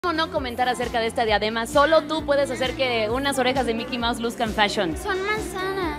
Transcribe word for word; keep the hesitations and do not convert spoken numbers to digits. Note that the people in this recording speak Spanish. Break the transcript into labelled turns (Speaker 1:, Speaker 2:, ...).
Speaker 1: ¿Cómo no comentar acerca de esta diadema? Solo tú puedes hacer que unas orejas de Mickey Mouse luzcan fashion.
Speaker 2: Son manzanas.